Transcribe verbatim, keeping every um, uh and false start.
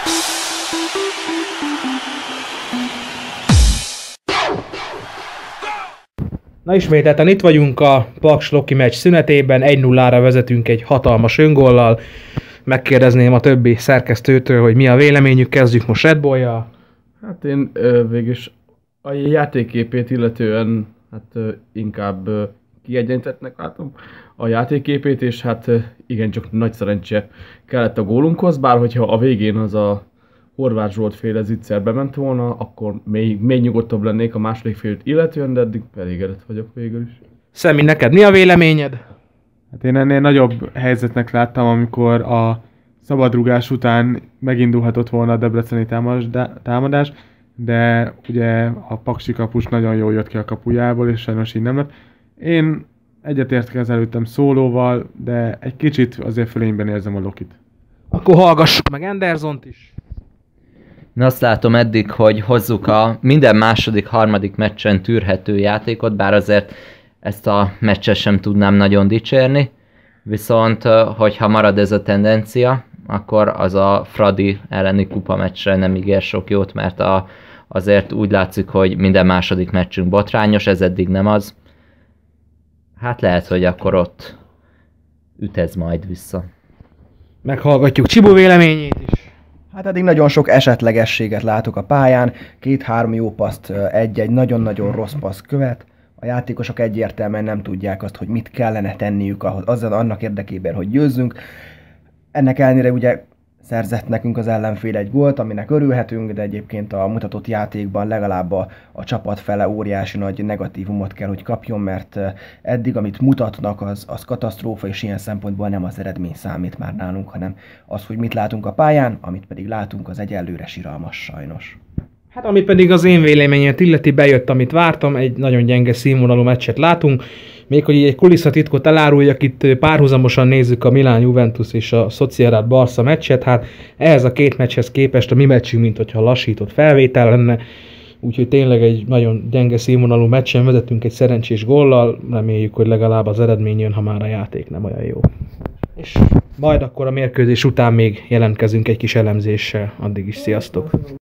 Na ismételten itt vagyunk a Paks-Loki meccs szünetében, egy nullára vezetünk egy hatalmas öngollal. Megkérdezném a többi szerkesztőtől, hogy mi a véleményük, kezdjük most Red Bull-jal. Hát én ö, végülis a játékképét illetően hát ö, inkább ö, kiegyenlítettnek látom a játékképét, és hát ö, igencsak nagy szerencse kellett a gólunkhoz, bár hogyha a végén az a Horváth Zsolt féle zicser bement volna, akkor még, még nyugodtabb lennék a második félt illetően, de eddig elégedett vagyok végül is. Szemi, neked mi a véleményed? Hát én ennél nagyobb helyzetnek láttam, amikor a szabadrugás után megindulhatott volna a debreceni támadás, de ugye a paksi kapus nagyon jól jött ki a kapujából, és sajnos így nem lett. Én egyetértek az előttem szólóval, de egy kicsit azért fölényben érzem a Lokit. Akkor hallgassuk meg Andersont is. Én azt látom eddig, hogy hozzuk a minden második, harmadik meccsen tűrhető játékot, bár azért ezt a meccset sem tudnám nagyon dicsérni. Viszont, hogyha marad ez a tendencia, akkor az a Fradi elleni kupa meccsre nem ígér sok jót, mert a, azért úgy látszik, hogy minden második meccsünk botrányos, ez eddig nem az. Hát lehet, hogy akkor ott üt ez majd vissza. Meghallgatjuk Csibó véleményét is. Hát eddig nagyon sok esetlegességet látok a pályán, két-három jó paszt, egy-egy nagyon-nagyon rossz passz követ. A játékosok egyértelműen nem tudják azt, hogy mit kellene tenniük ahhoz, azzal annak érdekében, hogy győzzünk. Ennek ellenére ugye szerzett nekünk az ellenfél egy gólt, aminek örülhetünk, de egyébként a mutatott játékban legalább a, a csapat fele óriási nagy negatívumot kell, hogy kapjon, mert eddig, amit mutatnak, az, az katasztrófa, és ilyen szempontból nem az eredmény számít már nálunk, hanem az, hogy mit látunk a pályán, amit pedig látunk, az egyelőre siralmas sajnos. Hát ami pedig az én véleményemet illeti, bejött, amit vártam, egy nagyon gyenge színvonalú meccset látunk. Még hogy egy kulisszatitkot eláruljak, itt párhuzamosan nézzük a Milán Juventus és a Sociedad Barca meccset, hát ehhez a két meccshez képest a mi meccsünk, mint hogyha lassított felvétel lenne, úgyhogy tényleg egy nagyon gyenge színvonalú meccsen vezetünk egy szerencsés góllal, reméljük, hogy legalább az eredmény jön, ha már a játék nem olyan jó. És majd akkor a mérkőzés után még jelentkezünk egy kis elemzéssel, addig is sziasztok!